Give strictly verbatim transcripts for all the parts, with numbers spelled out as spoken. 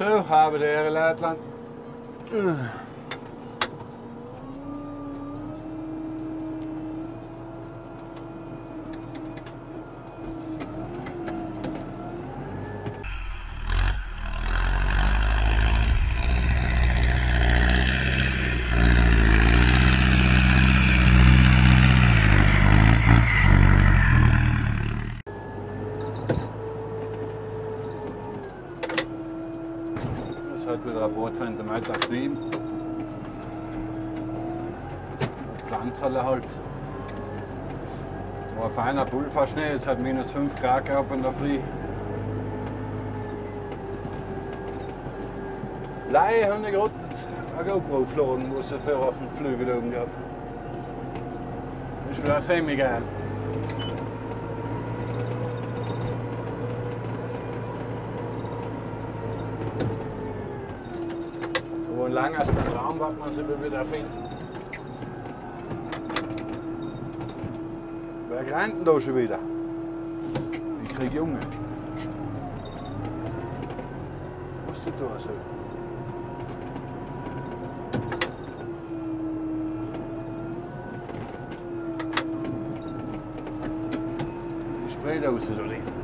So, haben die Ehre, Leutland. Hat wieder ein paar Zentimeter Schnee. Pflanzerle halt. War ein feiner Pulverschnee, es hat minus fünf Grad gehabt in der Früh. Leihe habe ich gerade eine GoPro geflogen, wo sie vorher auf dem Flügel oben gehabt. Ist wieder semi-geil. Ein langer Raum, was man sich wieder finden. Wer rennt denn da schon wieder? Ich krieg Junge. Was du da so? Die Spraydose da drin.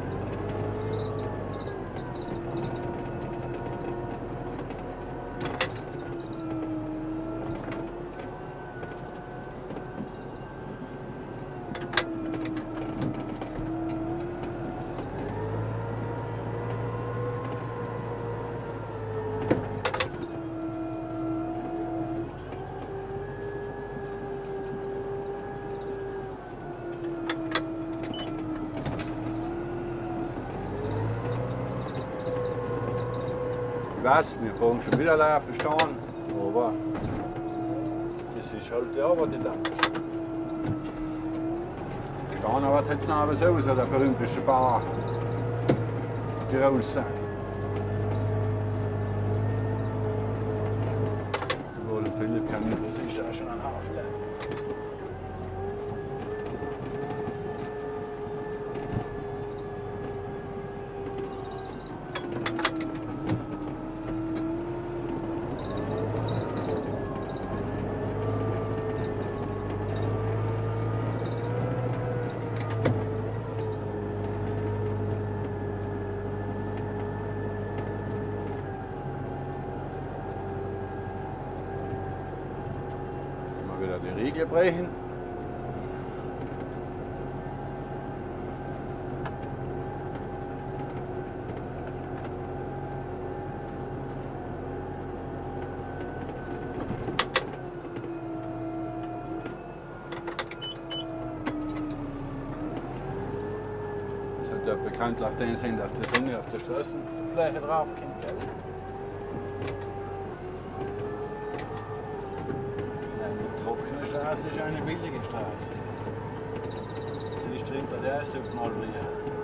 Ich weiß, wir fangen schon wieder laufen stehen, aber das ist halt die Arbeit, die dann stehen, aber jetzt noch was aus, der berühmte Bauer, die raus sind. Obwohl, Philipp kann nicht, das ist ja schon ein Hafen. Wieder die Riegel brechen. Das hat ja bekanntlich den Sinn, dass die Sonne auf der Straßenfläche draufkommt. Das ist eine billige Straße. Sie ist drin bei der ersten Mal wieder.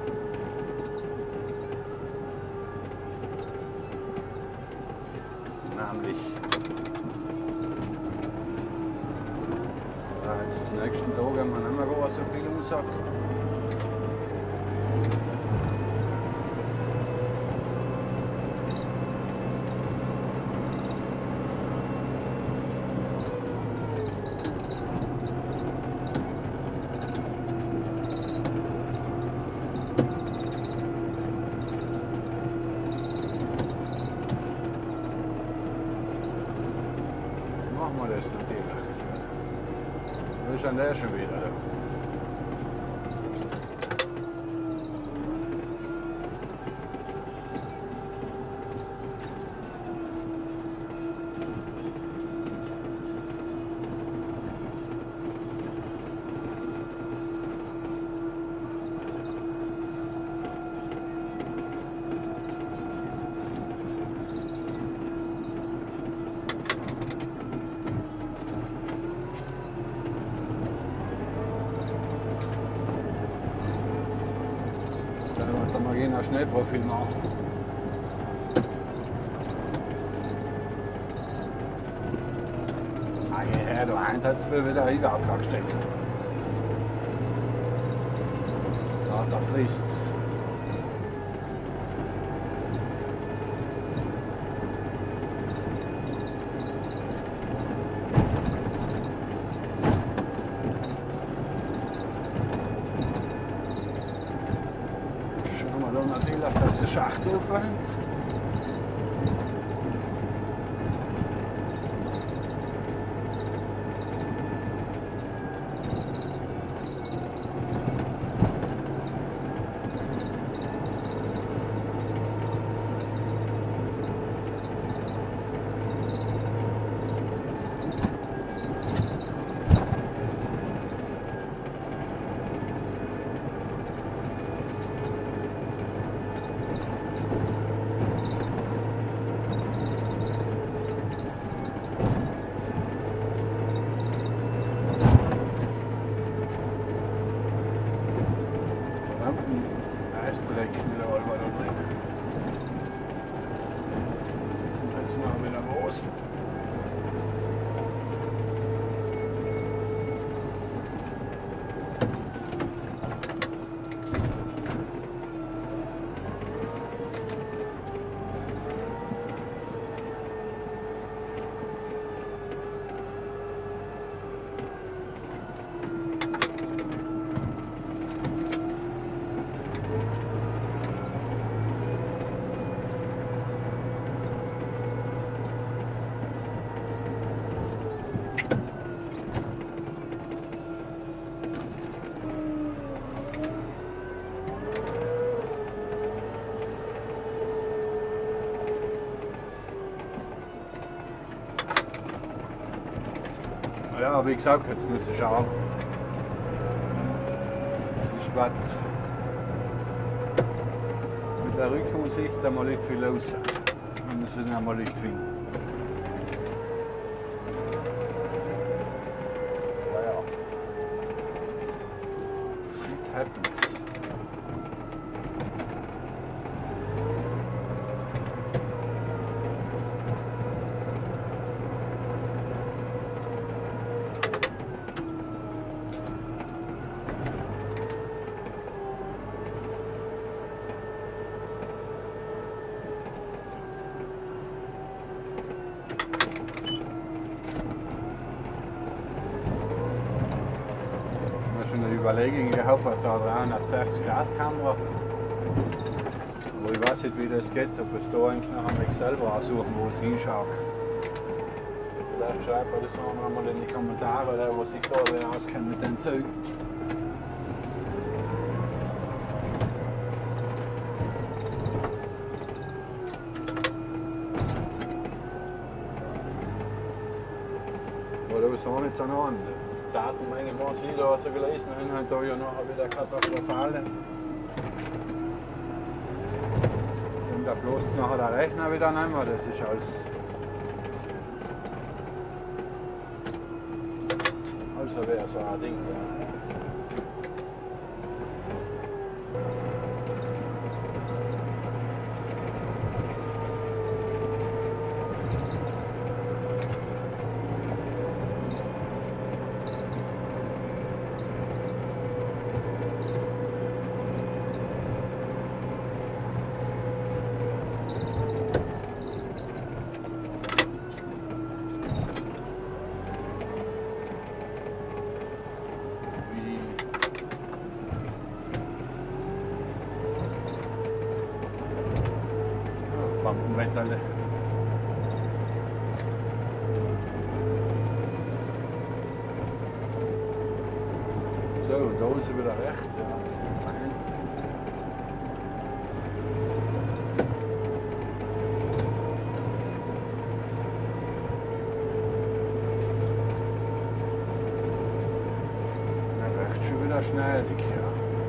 Nämlich ja, jetzt die nächsten Tage haben wir nicht mehr so viel Umsatz. Machen wir das natürlich. Das ist an der schon wieder. Dann mal gehen ein Schnellprofil machen. Ah ja, du eins hat es mir wieder überhaupt gesteckt. Ja, da frisst es. Schacht aufwand. Ja, wie gesagt, jetzt muss ich schauen. Es ist was mit der Rückensicht einmal nicht viel los. Wir müssen einmal nicht finden. Naja. Shit happens. Eine Überlegung gehabt, also eine dreihundertsechzig Grad Kamera. Aber ich weiß nicht, wie das geht, ob es da eigentlich nachher mich selber aussuchen, wo es hinschaut. Vielleicht schreibt man das noch einmal in die Kommentare, der, was sich da auskennt mit den Zeugen. Oder was auch nicht so an. Datenmenge war sie da, was ich gelesen habe, hat da ja nachher wieder katastrophale. Sind da bloß nachher der Rechner wieder nehmen, das ist alles. Also wäre so ein Ding. Ja. Bampenwetterle. So, da ist sie wieder recht. Ja. Ja, recht schon wieder schneidig, ja.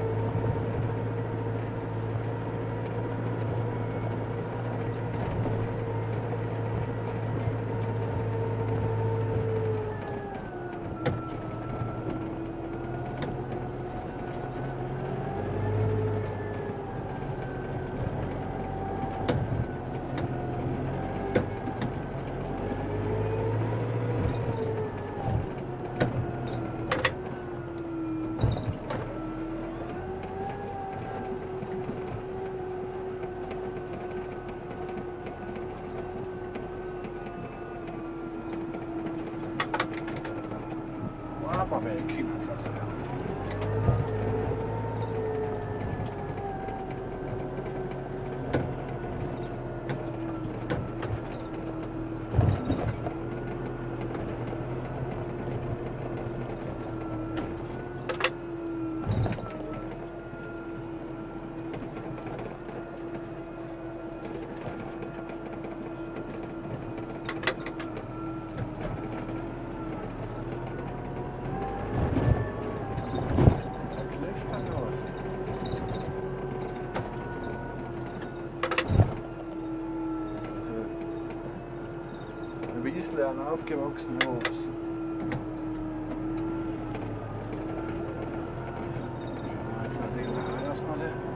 Aber wer kennt das ja? Wiesler aufgewachsen ist. Jetzt natürlich auch, dass wir den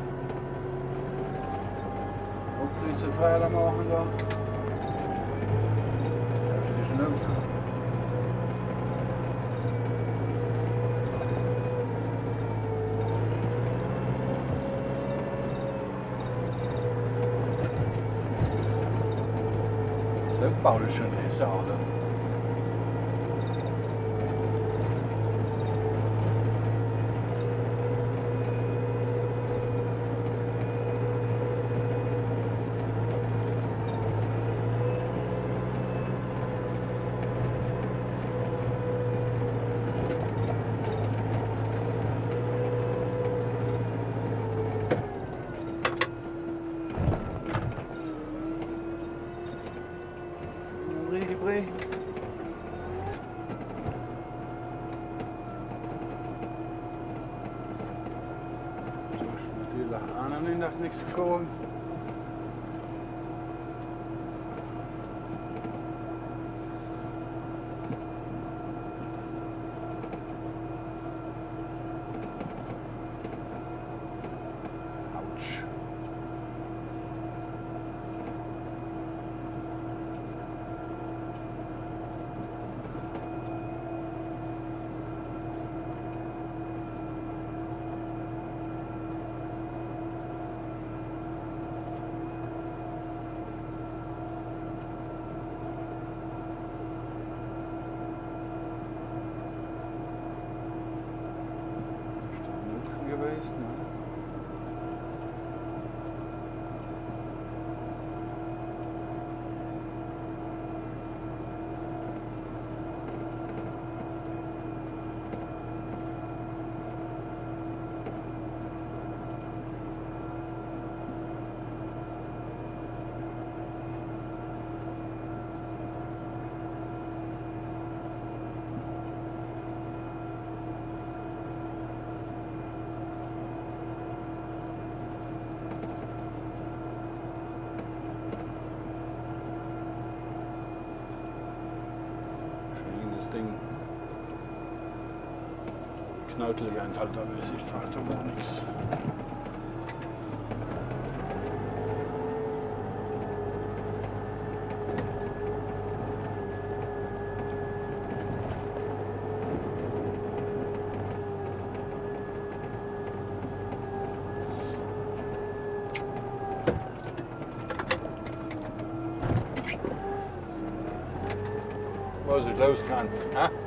Abflüsse frei machen da. Da steht schon auf. So baut es schon eine Sau, oder? So ist natürlich auch noch nicht nach nichts gefroren. Autsch. Gewesen, ne? Ding knautelig einthalt, aber es ist fällt aber nichts. Was ist los, Kanz?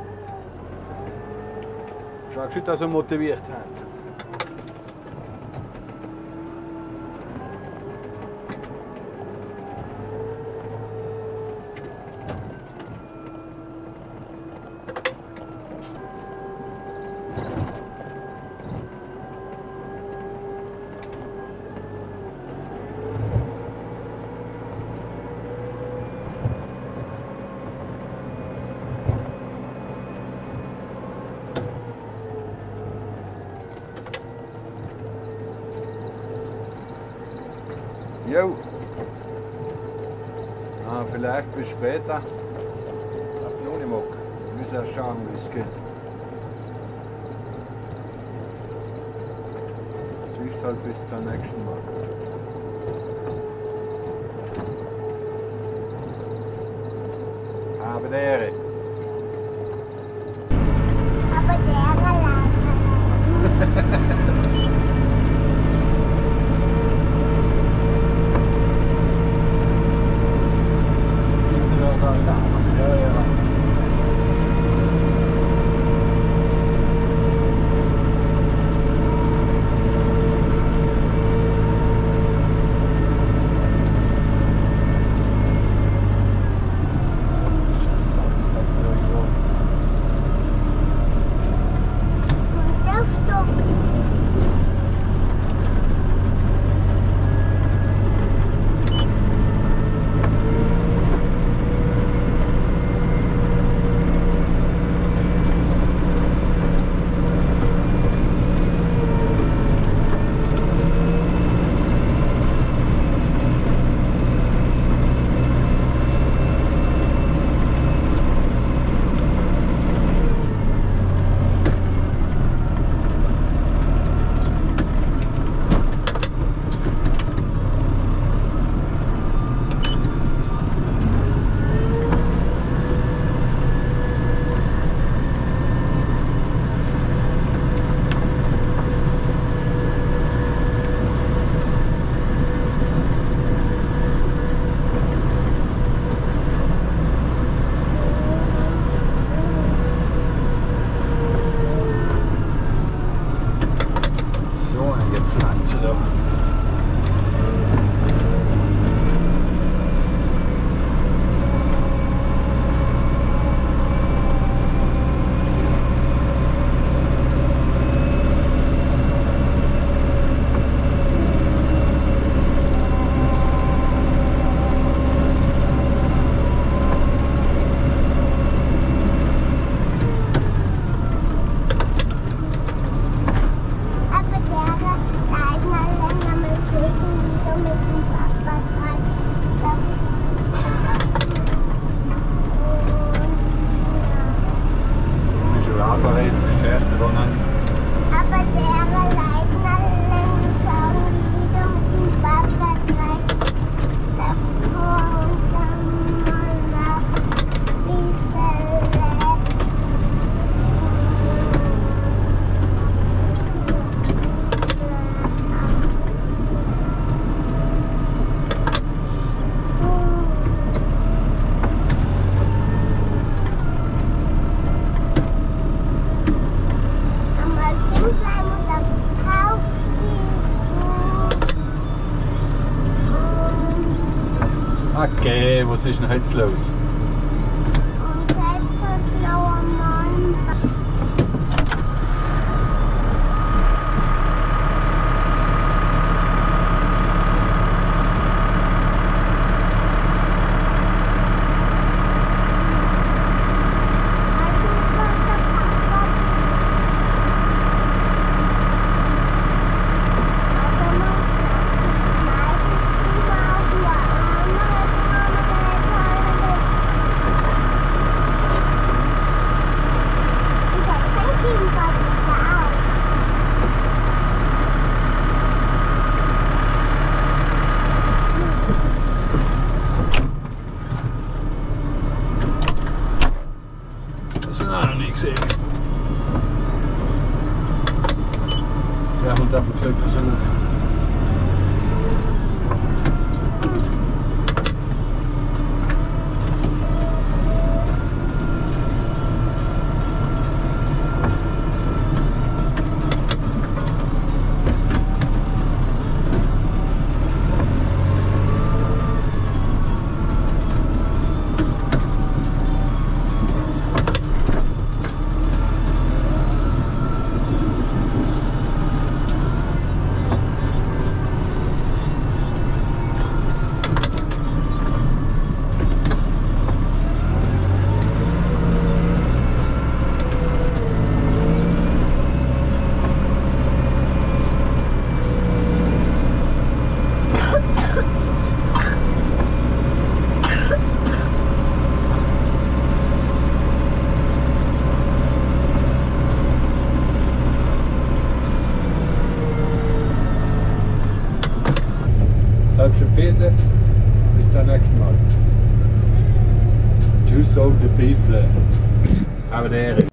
Schau schon, dass er motiviert hat. Jo. Ah, vielleicht bis später. Ich hab noch nicht Bock. Wir müssen erst schauen, wie es geht. Es ist halt bis zum nächsten Mal. Aber der Ehre. Aber der Ehre. Hey, was ist denn jetzt los? Und jetzt ein blauer Mann. Das ist auch noch nie gesehen. Der Hund darf Glück so gut. Danke Peter, bis zum nächsten Mal. Tschüss, auch der Beifle. Aber der Erik.